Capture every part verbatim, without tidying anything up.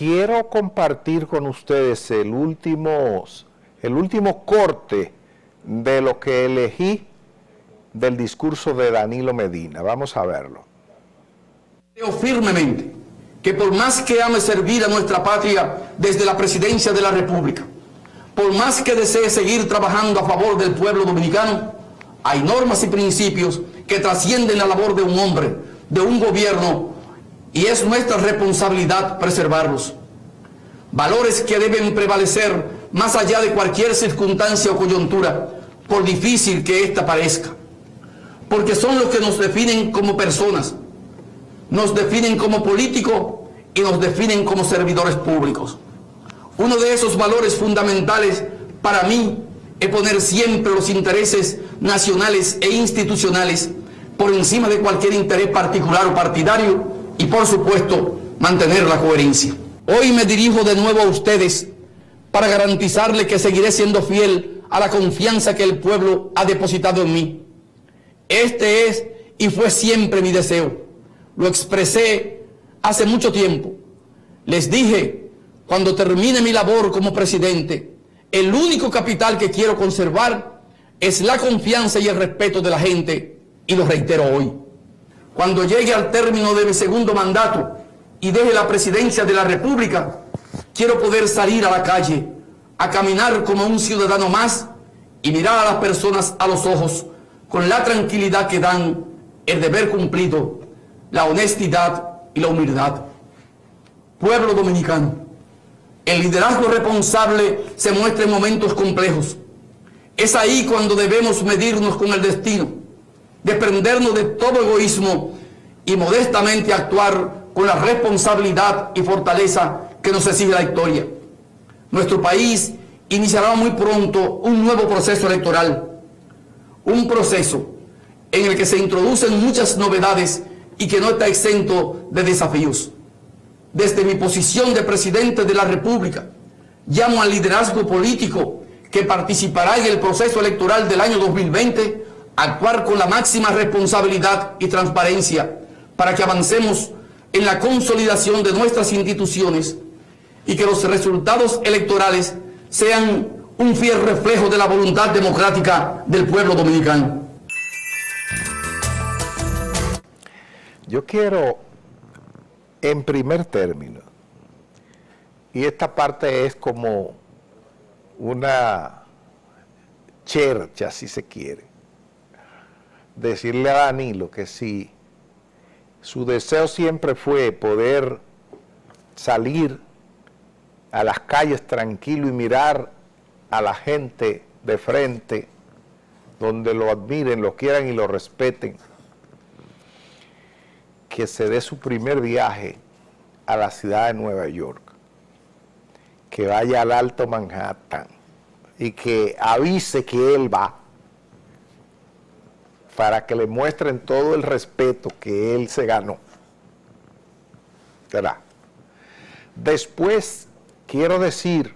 quiero compartir con ustedes el último, el último corte de lo que elegí del discurso de Danilo Medina. Vamos a verlo. Creo firmemente que por más que ame servir a nuestra patria desde la presidencia de la República, por más que desee seguir trabajando a favor del pueblo dominicano, hay normas y principios que trascienden la labor de un hombre, de un gobierno, y es nuestra responsabilidad preservarlos. Valores que deben prevalecer más allá de cualquier circunstancia o coyuntura, por difícil que ésta parezca, porque son los que nos definen como personas, nos definen como políticos y nos definen como servidores públicos. Uno de esos valores fundamentales para mí es poner siempre los intereses nacionales e institucionales por encima de cualquier interés particular o partidario y, por supuesto, mantener la coherencia. Hoy me dirijo de nuevo a ustedes para garantizarles que seguiré siendo fiel a la confianza que el pueblo ha depositado en mí. Este es y fue siempre mi deseo. Lo expresé hace mucho tiempo. Les dije, cuando termine mi labor como presidente, el único capital que quiero conservar es la confianza y el respeto de la gente, y lo reitero hoy. Cuando llegue al término de mi segundo mandato y deje la presidencia de la República, quiero poder salir a la calle, a caminar como un ciudadano más y mirar a las personas a los ojos con la tranquilidad que dan el deber cumplido, la honestidad y la humildad. Pueblo dominicano, el liderazgo responsable se muestra en momentos complejos. Es ahí cuando debemos medirnos con el destino, desprendernos de todo egoísmo y modestamente actuar con la responsabilidad y fortaleza que nos exige la historia. Nuestro país iniciará muy pronto un nuevo proceso electoral, un proceso en el que se introducen muchas novedades y que no está exento de desafíos. Desde mi posición de presidente de la República, llamo al liderazgo político que participará en el proceso electoral del año dos mil veinte a actuar con la máxima responsabilidad y transparencia para que avancemos en la consolidación de nuestras instituciones y que los resultados electorales sean un fiel reflejo de la voluntad democrática del pueblo dominicano. Yo quiero, en primer término, y esta parte es como una chercha, si se quiere, decirle a Danilo que si su deseo siempre fue poder salir a las calles tranquilo y mirar a la gente de frente, donde lo admiren, lo quieran y lo respeten, que se dé su primer viaje a la ciudad de Nueva York, que vaya al Alto Manhattan y que avise que él va, para que le muestren todo el respeto que él se ganó. ¿Verdad? Después quiero decir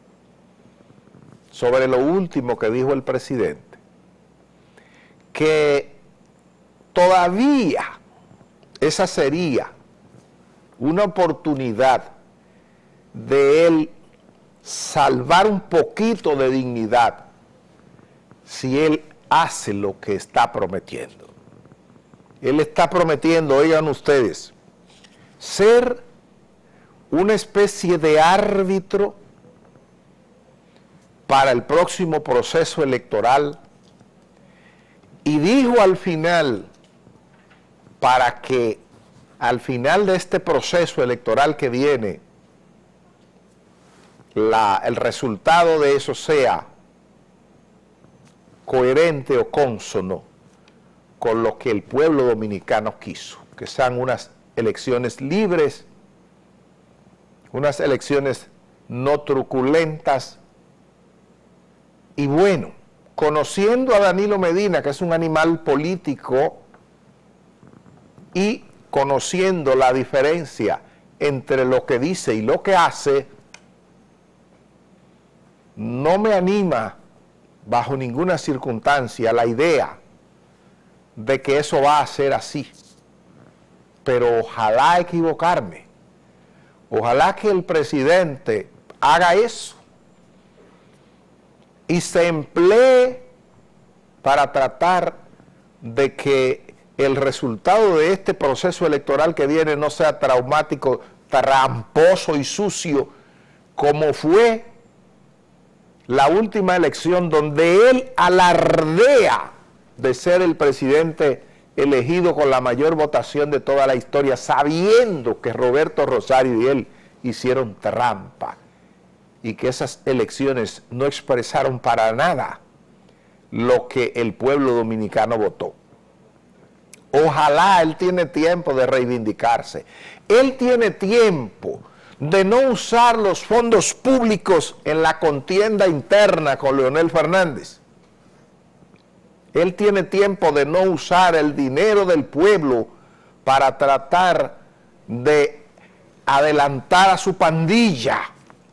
sobre lo último que dijo el presidente, que todavía esa sería una oportunidad de él salvar un poquito de dignidad si él hace lo que está prometiendo. Él está prometiendo, oigan ustedes, ser una especie de árbitro para el próximo proceso electoral, y dijo al final, para que al final de este proceso electoral que viene, la, el resultado de eso sea coherente o cónsono con lo que el pueblo dominicano quiso, que sean unas elecciones libres, unas elecciones no truculentas, y bueno, conociendo a Danilo Medina, que es un animal político, y conociendo la diferencia entre lo que dice y lo que hace, no me anima bajo ninguna circunstancia la idea de que eso va a ser así, pero ojalá equivocarme, Ojalá que el presidente haga eso y se emplee para tratar de que el resultado de este proceso electoral que viene no sea traumático, tramposo y sucio, como fue la última elección donde él alardea de ser el presidente elegido con la mayor votación de toda la historia, sabiendo que Roberto Rosario y él hicieron trampa y que esas elecciones no expresaron para nada lo que el pueblo dominicano votó. Ojalá él tiene tiempo de reivindicarse. Él tiene tiempo de no usar los fondos públicos en la contienda interna con Leonel Fernández. Él tiene tiempo de no usar el dinero del pueblo para tratar de adelantar a su pandilla.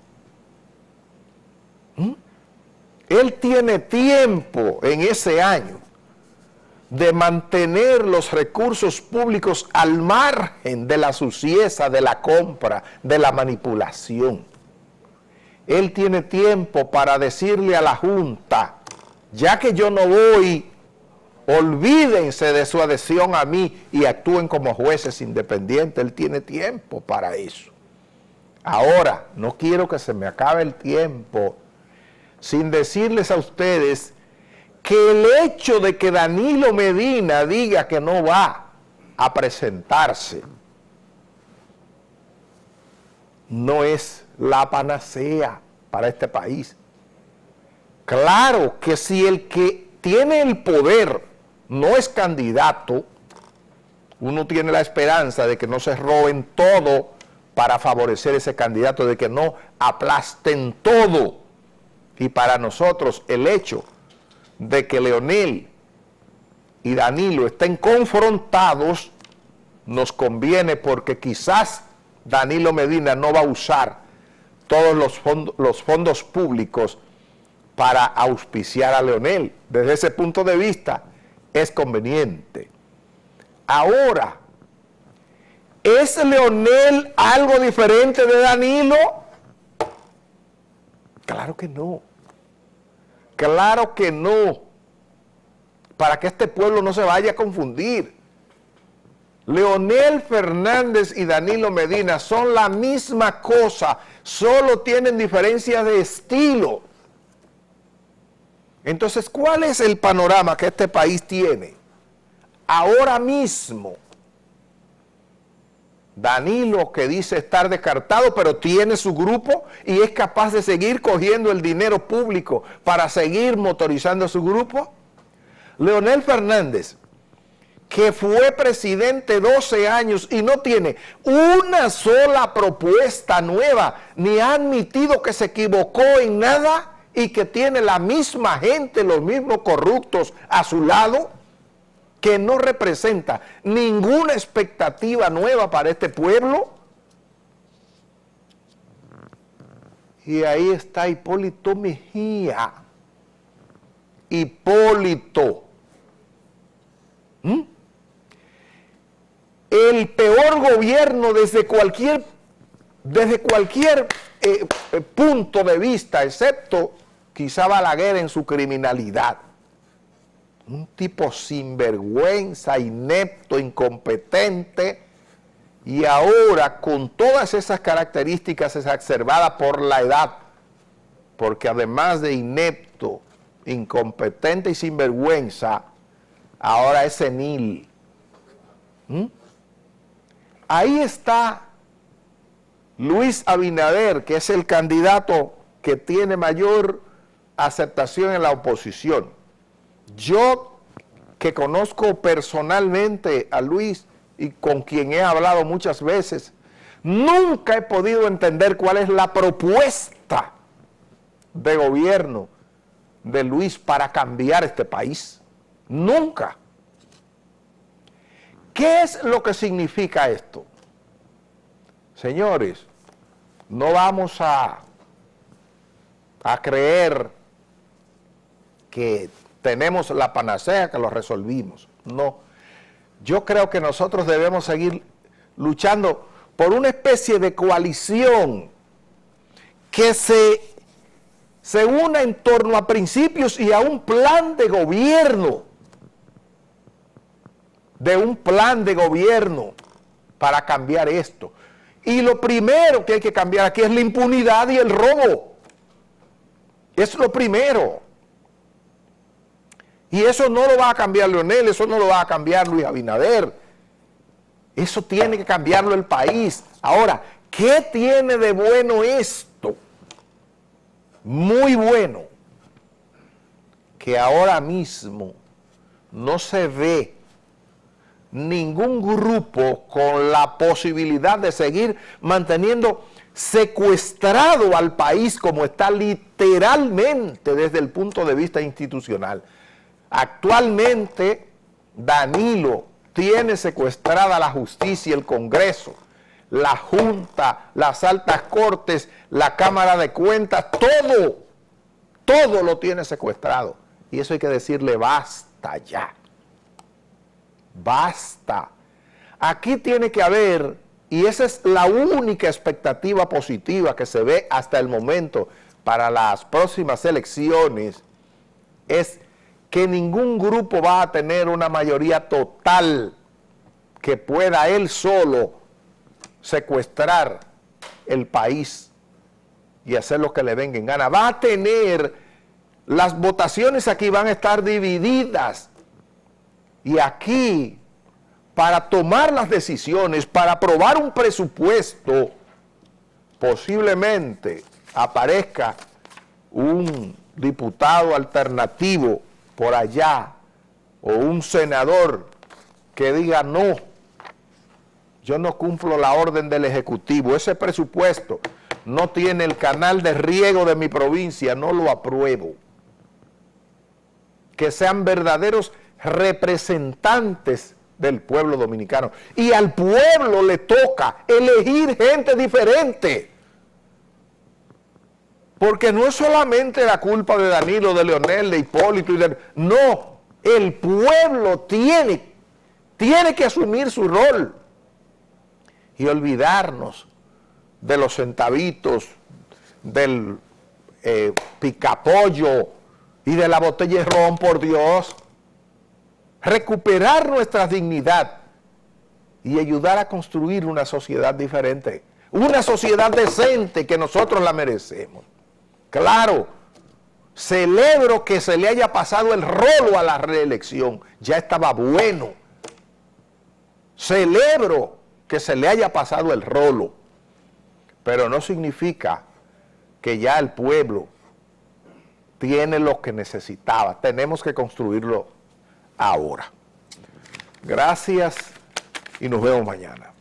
¿Mm? Él tiene tiempo en ese año de mantener los recursos públicos al margen de la suciedad, de la compra, de la manipulación. Él tiene tiempo para decirle a la Junta, ya que yo no voy, olvídense de su adhesión a mí y actúen como jueces independientes. Él tiene tiempo para eso. Ahora, no quiero que se me acabe el tiempo sin decirles a ustedes que el hecho de que Danilo Medina diga que no va a presentarse no es la panacea para este país. Claro que si el que tiene el poder no es candidato, uno tiene la esperanza de que no se roben todo para favorecer ese candidato, de que no aplasten todo. Y para nosotros el hecho de que Leonel y Danilo estén confrontados nos conviene, porque quizás Danilo Medina no va a usar todos los fondos, los fondos públicos para auspiciar a Leonel. Desde ese punto de vista es conveniente. Ahora, ¿es Leonel algo diferente de Danilo? Claro que no. Claro que no. Para que este pueblo no se vaya a confundir. Leonel Fernández y Danilo Medina son la misma cosa, solo tienen diferencias de estilo. Entonces, ¿cuál es el panorama que este país tiene? Ahora mismo, Danilo, que dice estar descartado, pero tiene su grupo y es capaz de seguir cogiendo el dinero público para seguir motorizando su grupo. Leonel Fernández, que fue presidente doce años y no tiene una sola propuesta nueva, ni ha admitido que se equivocó en nada y que tiene la misma gente, los mismos corruptos a su lado, que no representa ninguna expectativa nueva para este pueblo. Y ahí está Hipólito Mejía. Hipólito. ¿Mm? El peor gobierno desde cualquier, desde cualquier eh, eh, punto de vista, excepto quizá Balaguer en su criminalidad. Un tipo sinvergüenza, inepto, incompetente, y ahora con todas esas características exacerbadas por la edad, porque además de inepto, incompetente y sinvergüenza, ahora es senil. ¿Mm? Ahí está Luis Abinader, que es el candidato que tiene mayor aceptación en la oposición. Yo, que conozco personalmente a Luis y con quien he hablado muchas veces, nunca he podido entender cuál es la propuesta de gobierno de Luis para cambiar este país. Nunca. ¿Qué es lo que significa esto? Señores, no vamos a, a creer que tenemos la panacea, que lo resolvimos. No. Yo creo que nosotros debemos seguir luchando por una especie de coalición que se, se una en torno a principios y a un plan de gobierno, de un plan de gobierno para cambiar esto. Y lo primero que hay que cambiar aquí es la impunidad y el robo. Es lo primero. Y eso no lo va a cambiar Leonel, eso no lo va a cambiar Luis Abinader. Eso tiene que cambiarlo el país. Ahora, ¿qué tiene de bueno esto? Muy bueno. Que ahora mismo no se ve ningún grupo con la posibilidad de seguir manteniendo secuestrado al país como está literalmente desde el punto de vista institucional. Actualmente Danilo tiene secuestrada la justicia, el Congreso, la Junta, las altas cortes, la Cámara de Cuentas, todo, todo lo tiene secuestrado. Y eso hay que decirle basta ya. Basta. Aquí tiene que haber, y esa es la única expectativa positiva que se ve hasta el momento para las próximas elecciones, es que ningún grupo va a tener una mayoría total que pueda él solo secuestrar el país y hacer lo que le venga en gana. Va a tener, las votaciones aquí van a estar divididas. Y aquí, para tomar las decisiones, para aprobar un presupuesto, posiblemente aparezca un diputado alternativo por allá, o un senador que diga no, yo no cumplo la orden del Ejecutivo, ese presupuesto no tiene el canal de riego de mi provincia, no lo apruebo. Que sean verdaderos representantes del pueblo dominicano. Y al pueblo le toca elegir gente diferente. Porque no es solamente la culpa de Danilo, de Leonel, de Hipólito y de... No, el pueblo tiene, tiene que asumir su rol y olvidarnos de los centavitos, del eh, picapollo y de la botella de ron, por Dios. Recuperar nuestra dignidad y ayudar a construir una sociedad diferente, una sociedad decente que nosotros la merecemos. Claro, celebro que se le haya pasado el rolo a la reelección, ya estaba bueno. Celebro que se le haya pasado el rolo, pero no significa que ya el pueblo tiene lo que necesitaba. Tenemos que construirlo ahora. Gracias y nos vemos mañana.